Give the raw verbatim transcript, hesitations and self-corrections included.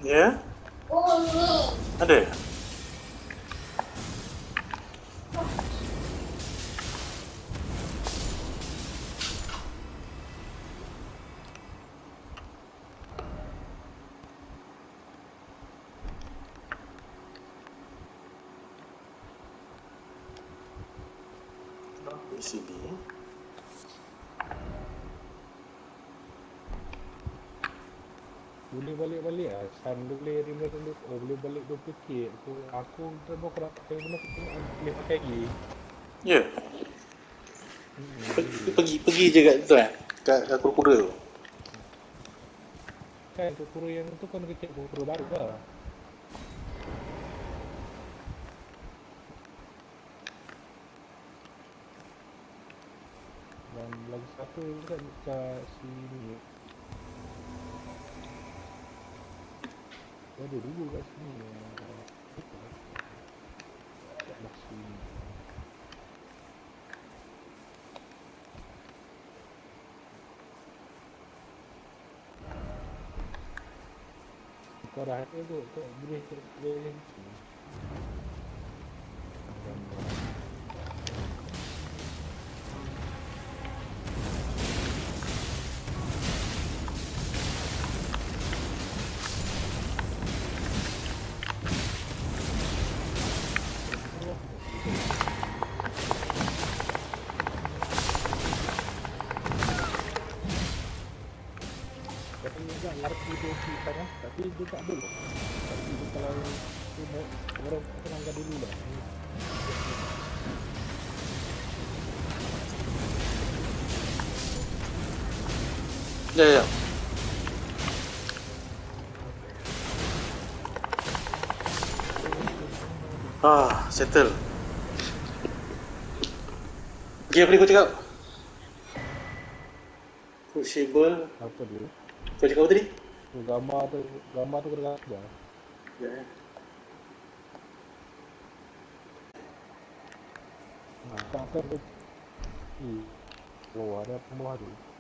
Ya? Ada? Di sini. Boleh balik-balik lah. Sun dia boleh lima puluh, oh boleh balik dua puluh K. So, aku tak tahu kalau pakai benda aku tengok boleh pakai lagi. Ya. Hmm, Pergi, boleh. pergi, pergi je kat tu kan? Kat, kat kura-kura tu. Kan kura yang tu kan kecil kura baru lah. Dan lagi satu kan dekat sini. Ada dulu kat sini. Dekat sini. Kau dah ada tu, kau boleh boleh. Gambar. Tapi juga ngerti dia kita kan, tapi dia tak boleh. Tapi dia kalau tu orang tenangkan dulu lah. Ya, ya. Ah, settle. Pergi apa ni kau cakap? Pushable. Apa dia? Kau cakap apa tadi? Tu gambar tu, gambar tu kena dah. Ya, ya. Nah, tak kan tu. Ih, keluar ada pembawah tu.